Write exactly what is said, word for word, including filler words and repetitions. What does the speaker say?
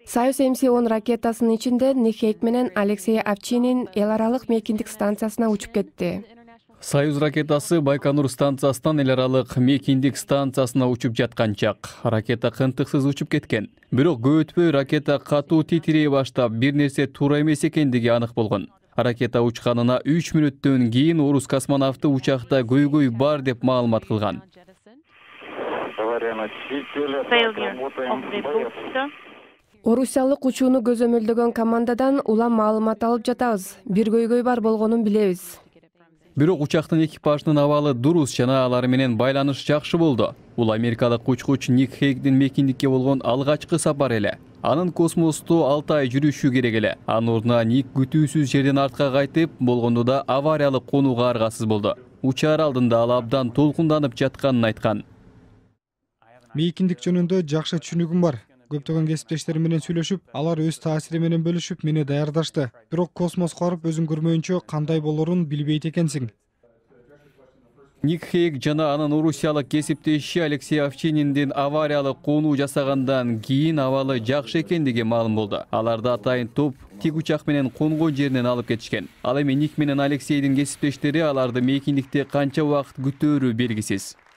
Союз эм си он ракетасынын ичинде Ник Хейг менен Алексей Овчинин эл аралык мейкиндик станциясына учуп кетти. Союз ракетасы Байконур станциясынан эл аралык мейкиндик станциясына учуп жатканчак. Ракета кынтыксыз учуп кеткен. Бирок көп өтпөй ракета катуу титирей баштап, бир нерсе туура эмес экендиги анык болгон. Ракета учканына үч мүнөттөн кийин орус космонавты учакта көйгөй бар деп маалымат кылган. Орусиялык учууну көзөмөлдөгөн командадан улам маалымат алып жатабыз. Бир көйгөй бар болгонун билебиз. Бирок учактын экипажынын абалы дурус жана алар менен байланыш жакшы болду. Бул америкалык учкуч Ник Хейгдин мейкиндикке болгон алгачкы сапары эле. Анын космосту алты ай жүрүшү керек эле. Анын ордуна Ник күтүүсүз жерден артка кайтып, болгондо да авариялык конууга аргасыз болду. Учаар алдында ал абдан толкунданып жатканын айткан. Мейкиндик жөнүндө жакшы түшүнүгүм бар. Көптөгөн кесиптештерим менен сүйлөшүп, алар өз таасири менен бөлүшүп, мени даярдашты. Бирок космоско барып өзүң көрмөйүнчө кандай болорун билбейт экенсиң. Ник Хейг жана анын орусиялык кесиптеши Алексей Овчининдин авариялык конуу жасагандан кийин абалы жакшы экендиги маалым болду. Аларды атайын топ тик учак менен конгон жеринен алып кетишкен. Ал эми Ник менен Алексейдин кесиптештери аларды мейкиндикте канча убакыт күтөөрү белгисиз.